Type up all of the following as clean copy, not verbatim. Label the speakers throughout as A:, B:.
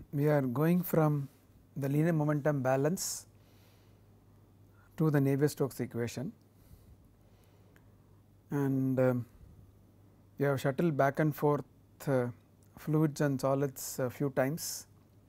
A: we are going from the linear momentum balance to the Navier Stokes equation, and we have shuttled back and forth fluids and solids a few times.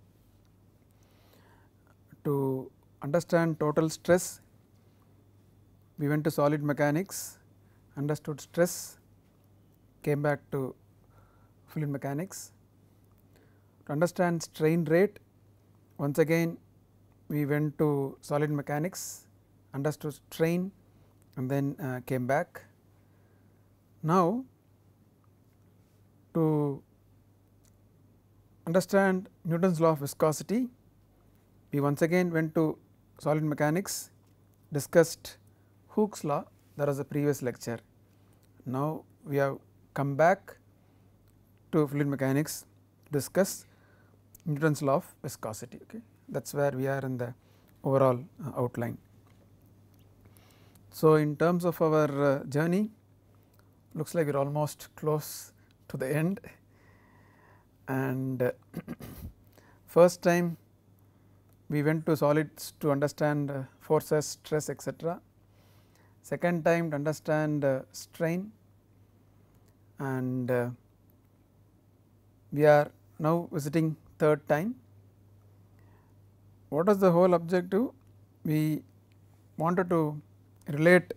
A: To understand total stress, we went to solid mechanics, understood stress, came back to fluid mechanics. To understand strain rate, once again we went to solid mechanics, understood strain, and then came back. Now, to understand Newton's law of viscosity, we once again went to solid mechanics, discussed Hooke's law, that was the previous lecture. Now, we have come back to fluid mechanics, discuss Newton's law of viscosity. Okay. That is where we are in the overall outline. So, in terms of our journey, looks like we are almost close to the end, and first time we went to solids to understand forces, stress, etc. Second time to understand strain, and we are now visiting third time. What is the whole objective? We wanted to relate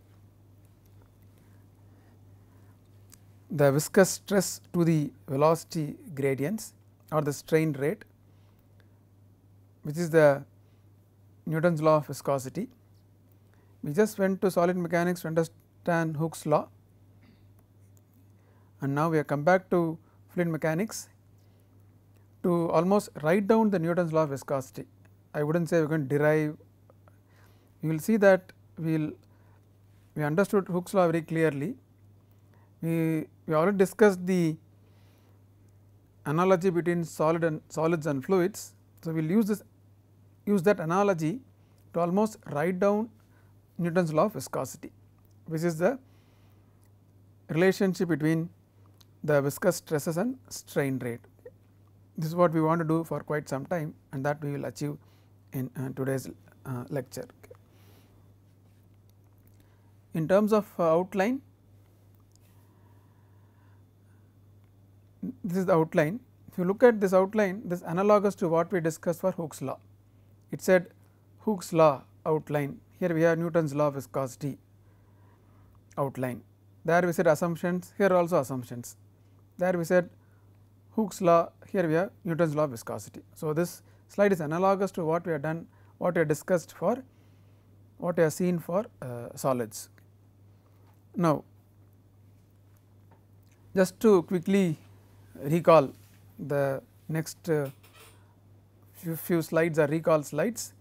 A: the viscous stress to the velocity gradients or the strain rate, which is the Newton's law of viscosity. We just went to solid mechanics to understand Hooke's law, and now we have come back to fluid mechanics to almost write down the Newton's law of viscosity. I would not say we are going to derive. You will see that we understood Hooke's law very clearly. We already discussed the analogy between solids and fluids. So, we will use that analogy to almost write down Newton's law of viscosity, which is the relationship between the viscous stresses and strain rate. This is what we want to do for quite some time, and that we will achieve in today's lecture. In terms of outline, this is the outline. If you look at this outline, this is analogous to what we discussed for Hooke's law. It said Hooke's law outline. Here we have Newton's law of viscosity outline. There we said assumptions, here also assumptions. There we said Hooke's law, here we have Newton's law of viscosity. So, this slide is analogous to what we have done, what we have discussed for, what we have seen for solids. Now, just to quickly recall the next few slides are recall slides.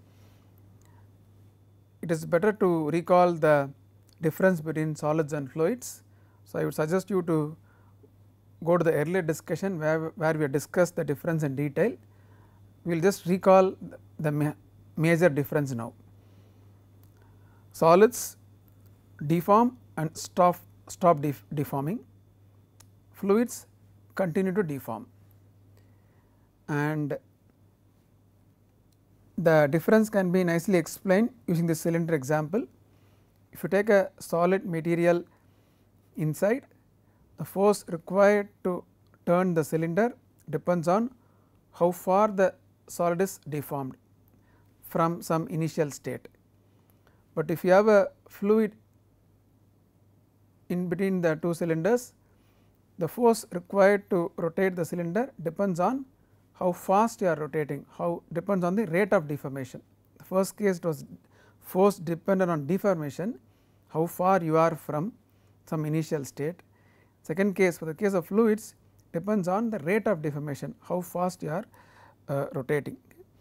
A: It is better to recall the difference between solids and fluids. So, I would suggest you to go to the earlier discussion where we have discussed the difference in detail. We will just recall the major difference now. Solids deform and stop deforming, fluids continue to deform, and the difference can be nicely explained using the cylinder example. If you take a solid material inside, the force required to turn the cylinder depends on how far the solid is deformed from some initial state. But if you have a fluid in between the two cylinders, the force required to rotate the cylinder depends on how fast you are rotating, depends on the rate of deformation. The first case it was force dependent on deformation, how far you are from some initial state. Second case, for the case of fluids, depends on the rate of deformation, how fast you are rotating.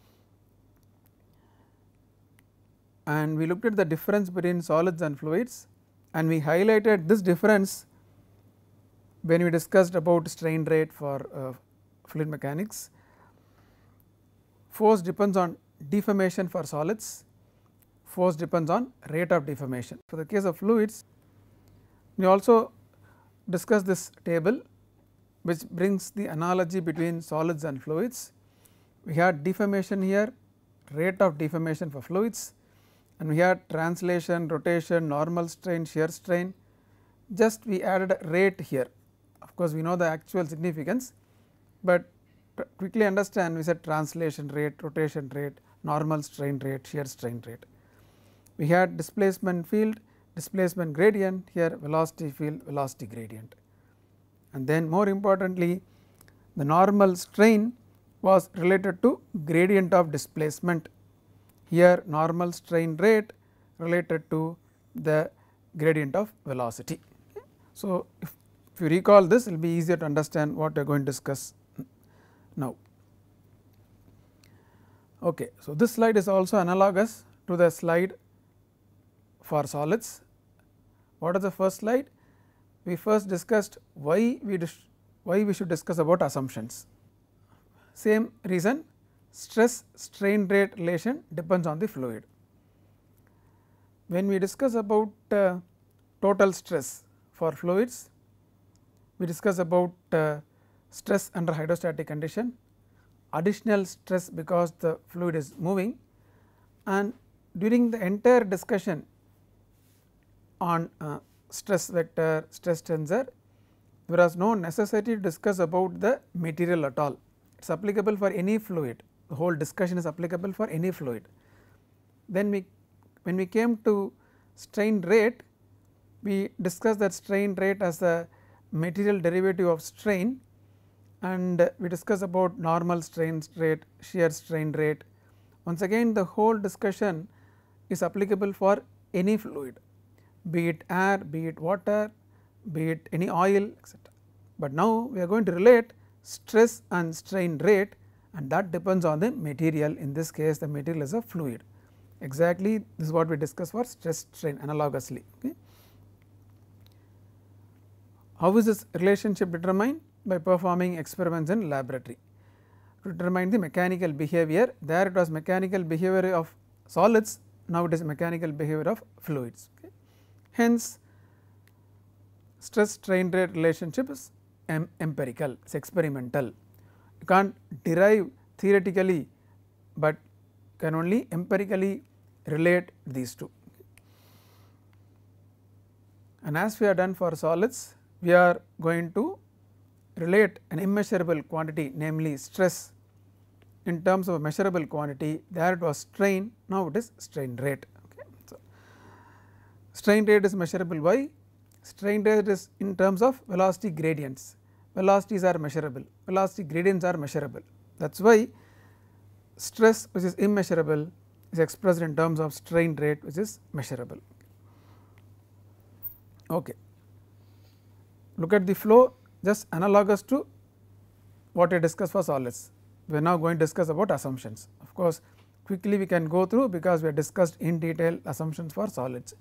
A: And we looked at the difference between solids and fluids, and we highlighted this difference when we discussed about strain rate for fluid mechanics. Force depends on deformation for solids, force depends on rate of deformation. For the case of fluids, we also discussed this table which brings the analogy between solids and fluids. we had deformation here, rate of deformation for fluids, and we had translation, rotation, normal strain, shear strain. Just we added a rate here. Of course, we know the actual significance, but to quickly understand, we said translation rate, rotation rate, normal strain rate, shear strain rate. We had displacement field, displacement gradient, here velocity field, velocity gradient. And then more importantly, the normal strain was related to gradient of displacement. Here normal strain rate related to the gradient of velocity. So, if you recall this, it will be easier to understand what we are going to discuss now. Okay. So, this slide is also analogous to the slide for solids. What is the first slide? We first discussed why we should discuss about assumptions. Same reason, stress strain rate relation depends on the fluid. When we discuss about total stress for fluids, we discuss about stress under hydrostatic condition, additional stress because the fluid is moving, and during the entire discussion on stress vector, stress tensor, there was no necessity to discuss about the material at all. It is applicable for any fluid, the whole discussion is applicable for any fluid. Then when we came to strain rate, we discussed that strain rate as the material derivative of strain, and we discussed about normal strain rate, shear strain rate. Once again, the whole discussion is applicable for any fluid, be it air, be it water, be it any oil, etc. But now we are going to relate stress and strain rate, and that depends on the material. In this case, the material is a fluid. Exactly, this is what we discussed for stress strain analogously. Okay. How is this relationship determined? By performing experiments in laboratory to determine the mechanical behavior. There it was mechanical behavior of solids, now it is mechanical behavior of fluids. Okay. Hence, stress strain rate relationship is empirical, it is experimental. You can't derive theoretically, but can only empirically relate these two. And as we have done for solids, we are going to relate an immeasurable quantity, namely stress, in terms of a measurable quantity. There it was strain, now it is strain rate. Okay. So, strain rate is measurable by strain rate is in terms of velocity gradients. Velocities are measurable, velocity gradients are measurable. That is why stress, which is immeasurable, is expressed in terms of strain rate, which is measurable. Okay. Look at the flow, just analogous to what I discussed for solids. We are now going to discuss about assumptions. Of course, quickly we can go through because we have discussed in detail assumptions for solids.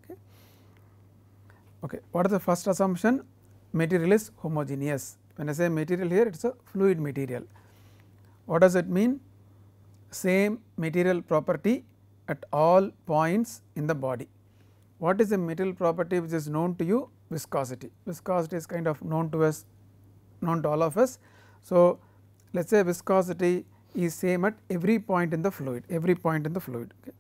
A: Okay. What is the first assumption? Material is homogeneous. When I say material here, it is a fluid material. What does it mean? Same material property at all points in the body. What is the material property which is known to you? Viscosity. Viscosity is kind of known to us, known to all of us. So, let us say viscosity is same at every point in the fluid, every point in the fluid. Okay.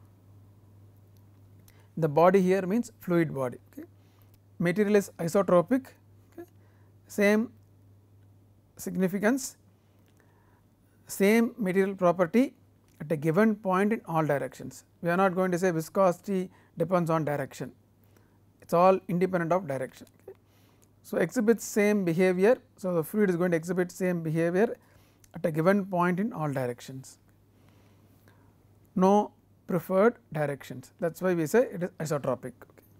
A: The body here means fluid body. Okay. Material is isotropic, okay. Same significance, same material property at a given point in all directions. We are not going to say viscosity depends on direction, it is all independent of direction. Okay. So, exhibits same behavior. So, the fluid is going to exhibit same behavior at a given point in all directions, no preferred directions. That is why we say it is isotropic.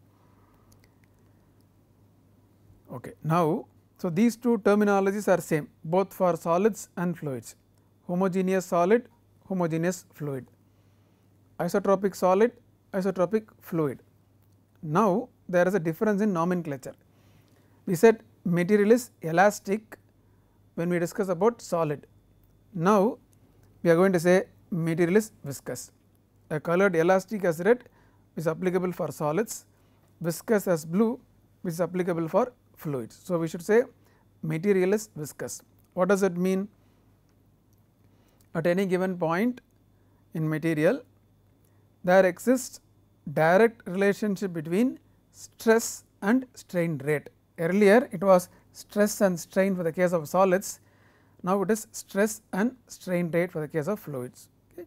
A: Okay. Now, so these two terminologies are same both for solids and fluids: homogeneous solid, homogeneous fluid, isotropic solid, isotropic fluid. Now, there is a difference in nomenclature. We said material is elastic when we discuss about solid. Now, we are going to say material is viscous. A colored elastic as red is applicable for solids, viscous as blue which is applicable for fluids. So, we should say material is viscous. What does it mean? at any given point in material, there exists direct relationship between stress and strain rate. Earlier it was stress and strain for the case of solids, now it is stress and strain rate for the case of fluids. Okay.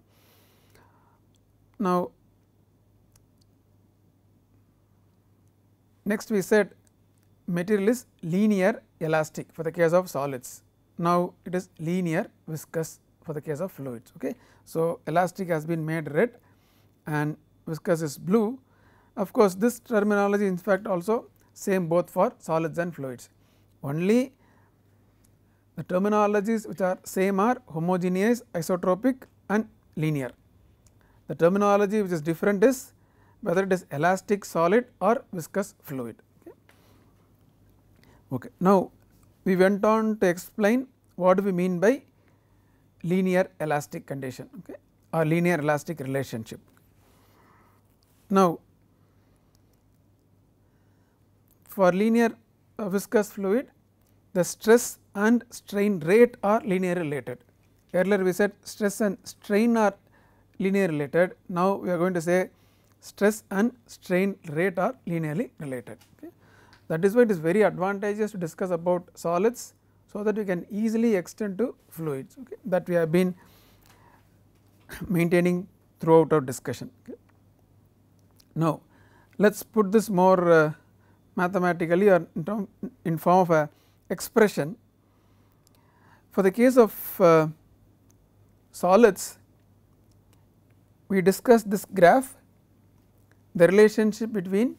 A: Now, next we said material is linear elastic for the case of solids, now it is linear viscous for the case of fluids. Okay. So, elastic has been made red and viscous is blue. Of course, this terminology in fact also same both for solids and fluids, only the terminologies which are same are homogeneous, isotropic and linear. The terminology which is different is whether it is elastic solid or viscous fluid. Okay. Now, we went on to explain what do we mean by linear elastic condition, okay, or linear elastic relationship. Now, for linear viscous fluid, the stress and strain rate are linear related. Earlier we said stress and strain are linear related, now we are going to say stress and strain rate are linearly related. Okay. That is why it is very advantageous to discuss about solids, so that we can easily extend to fluids, okay, that we have been maintaining throughout our discussion. Okay. Now, let us put this more mathematically or in form of a expression. For the case of solids, we discussed this graph, the relationship between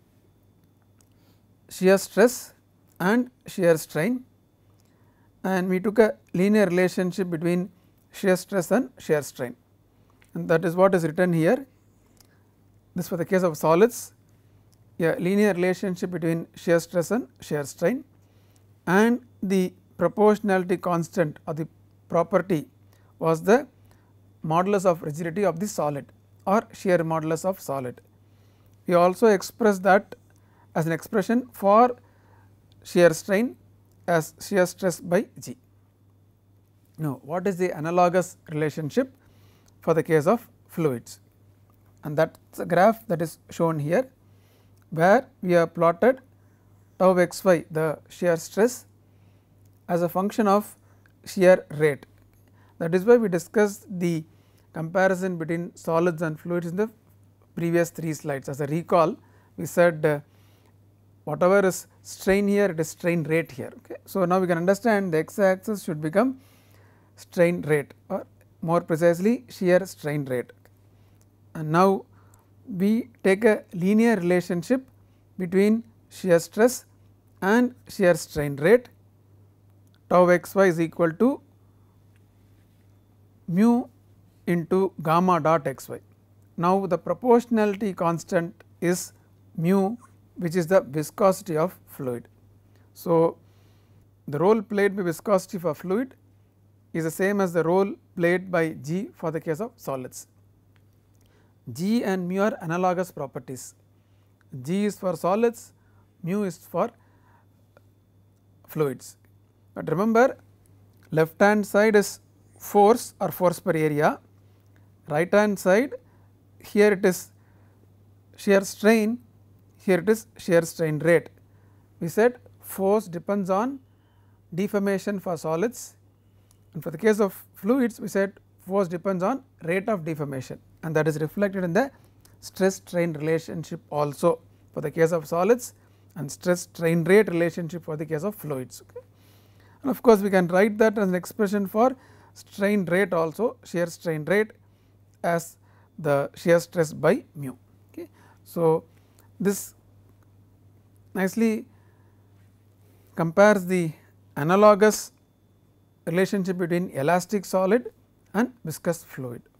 A: shear stress and shear strain, and we took a linear relationship between shear stress and shear strain, and that is what is written here. This for the case of solids, a linear relationship between shear stress and shear strain, and the proportionality constant or the property was the modulus of rigidity of the solid or shear modulus of solid. We also express that as an expression for shear strain as shear stress by G. Now, what is the analogous relationship for the case of fluids? And that is a graph that is shown here, where we have plotted tau xy, the shear stress, as a function of shear rate. That is why we discussed the comparison between solids and fluids in the previous 3 slides. As a recall, we said whatever is strain here, it is strain rate here. Okay. So, now we can understand the x axis should become strain rate, or more precisely shear strain rate. And now, we take a linear relationship between shear stress and shear strain rate. Tau xy is equal to mu into gamma dot xy. Now, the proportionality constant is mu, which is the viscosity of fluid. So, the role played by viscosity for fluid is the same as the role played by G for the case of solids. G and mu are analogous properties. G is for solids, mu is for fluids. But remember, left hand side is force or force per area, right hand side here it is shear strain, here it is shear strain rate. We said force depends on deformation for solids, and for the case of fluids we said force depends on rate of deformation, and that is reflected in the stress strain relationship also for the case of solids and stress strain rate relationship for the case of fluids. Okay. And of course, we can write that as an expression for strain rate also, shear strain rate as the shear stress by mu. Okay. So, this nicely compares the analogous relationship between elastic solid and viscous fluid.